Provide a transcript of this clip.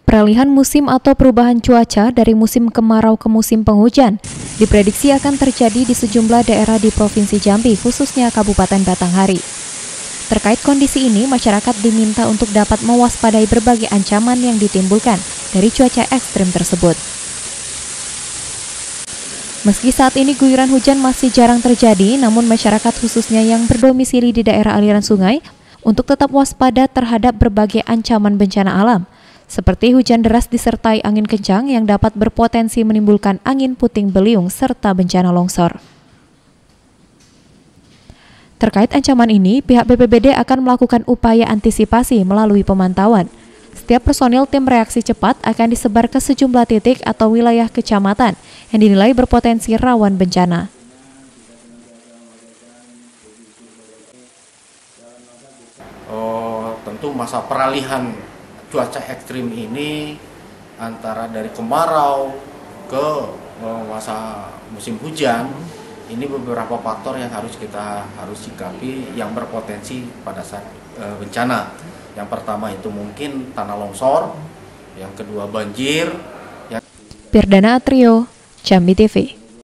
Peralihan musim atau perubahan cuaca dari musim kemarau ke musim penghujan diprediksi akan terjadi di sejumlah daerah di Provinsi Jambi, khususnya Kabupaten Batanghari. Terkait kondisi ini, masyarakat diminta untuk dapat mewaspadai berbagai ancaman yang ditimbulkan dari cuaca ekstrim tersebut. Meski saat ini guyuran hujan masih jarang terjadi, namun masyarakat khususnya yang berdomisili di daerah aliran sungai untuk tetap waspada terhadap berbagai ancaman bencana alam, seperti hujan deras disertai angin kencang yang dapat berpotensi menimbulkan angin puting beliung serta bencana longsor. Terkait ancaman ini, pihak BPBD akan melakukan upaya antisipasi melalui pemantauan. Setiap personil tim reaksi cepat akan disebar ke sejumlah titik atau wilayah kecamatan yang dinilai berpotensi rawan bencana. Tentu masa peralihan cuaca ekstrim ini antara dari kemarau ke masa musim hujan, ini beberapa faktor yang harus sikapi yang berpotensi pada saat bencana. Yang pertama itu mungkin tanah longsor, yang kedua banjir. Pirdana Atrio, Jambi TV.